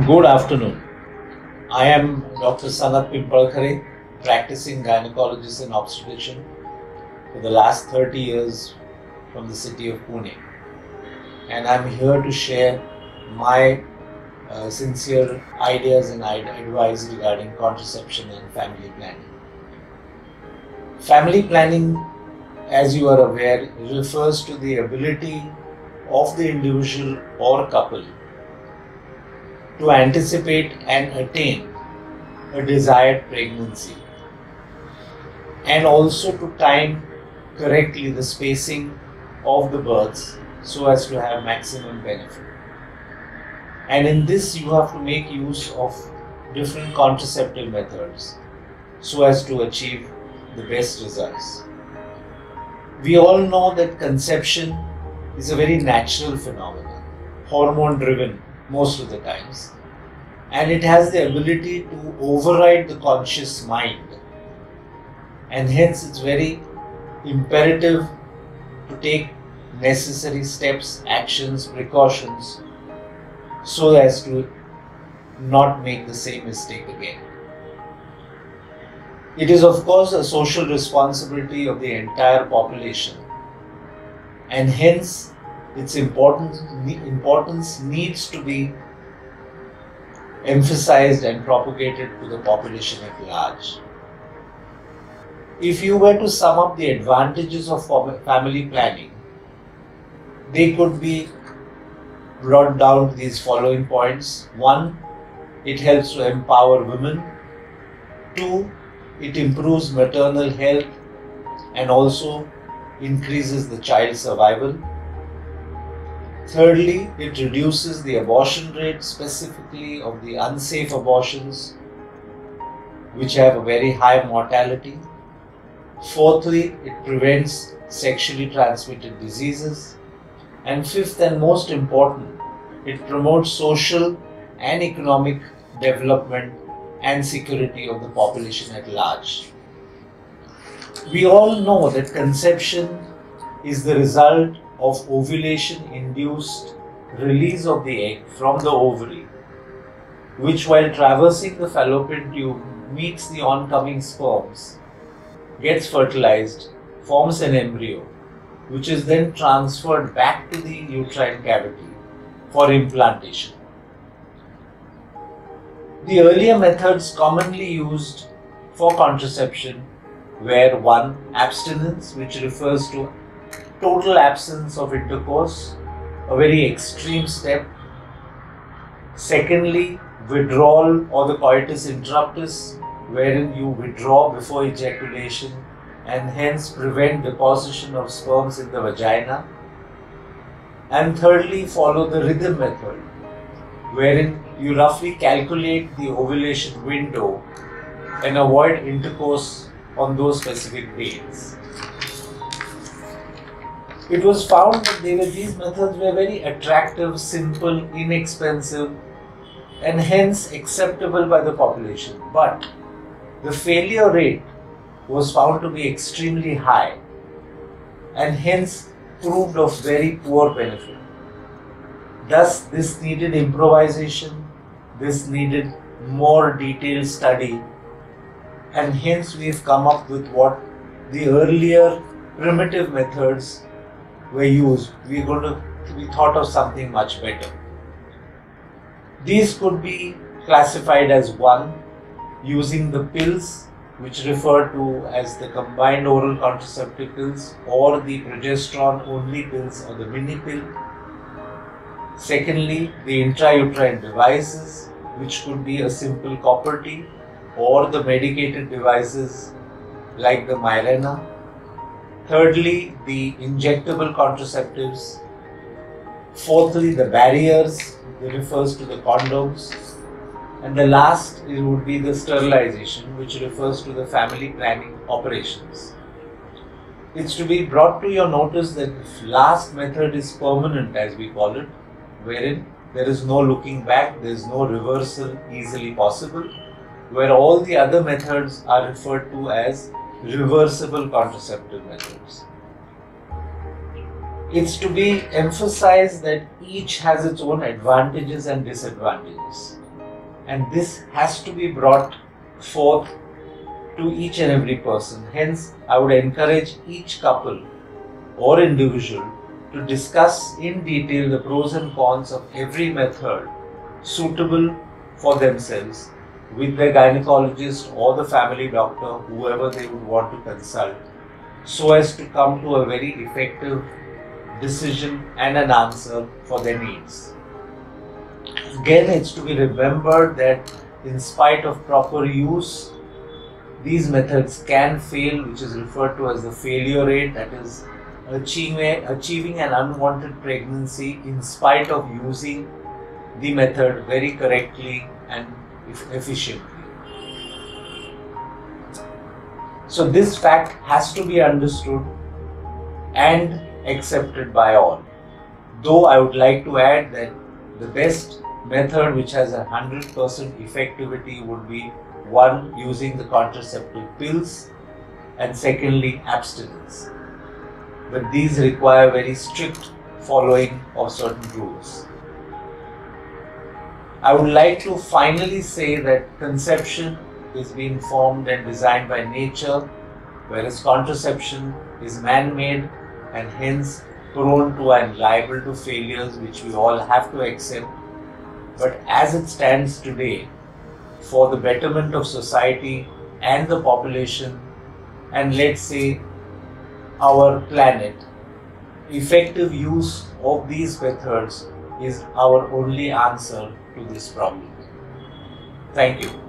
Good afternoon. I am Dr. Sanat Pimpalkhare, practicing gynecologist and obstetrician for the last 30 years from the city of Pune. And I'm here to share my sincere ideas and advice regarding contraception and family planning. Family planning, as you are aware, refers to the ability of the individual or couple to anticipate and attain a desired pregnancy, and also to time correctly the spacing of the births so as to have maximum benefit. And in this you have to make use of different contraceptive methods so as to achieve the best results. We all know that conception is a very natural phenomenon, hormone driven most of the times, and it has the ability to override the conscious mind, and hence it's very imperative to take necessary steps, actions, precautions so as to not make the same mistake again. It is of course a social responsibility of the entire population, and hence its importance needs to be emphasized and propagated to the population at large. If you were to sum up the advantages of family planning, they could be brought down to these following points. 1. It helps to empower women. 2. It improves maternal health and also increases the child survival. Thirdly, it reduces the abortion rate, specifically of the unsafe abortions, which have a very high mortality. Fourthly, it prevents sexually transmitted diseases. And fifth and most important, it promotes social and economic development and security of the population at large. We all know that conception is the result of ovulation-induced release of the egg from the ovary, which while traversing the fallopian tube meets the oncoming sperms, gets fertilized, forms an embryo, which is then transferred back to the uterine cavity for implantation. The earlier methods commonly used for contraception were 1. Abstinence, which refers to total absence of intercourse, a very extreme step. Secondly, withdrawal or the coitus interruptus, wherein you withdraw before ejaculation and hence prevent deposition of sperms in the vagina. And thirdly, follow the rhythm method, wherein you roughly calculate the ovulation window and avoid intercourse on those specific dates. It was found that these methods were very attractive, simple, inexpensive, and hence acceptable by the population. But the failure rate was found to be extremely high and hence proved of very poor benefit. Thus, this needed improvisation, this needed more detailed study, and hence we have come up with what the earlier primitive methods were used. We thought of something much better. These could be classified as 1. Using the pills, which refer to as the combined oral contraceptive pills or the progesterone only pills or the mini pill. Secondly, the intrauterine devices, which could be a simple copper T or the medicated devices like the Mirena. Thirdly, the injectable contraceptives. Fourthly, the barriers, that refers to the condoms. And the last would be the sterilization, which refers to the family planning operations. It's to be brought to your notice that the last method is permanent, as we call it, wherein there is no looking back, there is no reversal easily possible, where all the other methods are referred to as reversible contraceptive methods. It's to be emphasized that each has its own advantages and disadvantages. and this has to be brought forth to each and every person. Hence, I would encourage each couple or individual to discuss in detail the pros and cons of every method suitable for themselves with their gynecologist or the family doctor, whoever they would want to consult, so as to come to a very effective decision and an answer for their needs. Again, it's to be remembered that in spite of proper use, these methods can fail, which is referred to as the failure rate, that is achieving an unwanted pregnancy in spite of using the method very correctly and efficiently. So this fact has to be understood and accepted by all. Though I would like to add that the best method which has 100% effectivity would be, one, using the contraceptive pills, and secondly, abstinence. But these require very strict following of certain rules. I would like to finally say that conception is being formed and designed by nature, whereas contraception is man-made and hence prone to and liable to failures, which we all have to accept. But as it stands today, for the betterment of society and the population, and let's say our planet, effective use of these methods is our only answer to this problem. Thank you.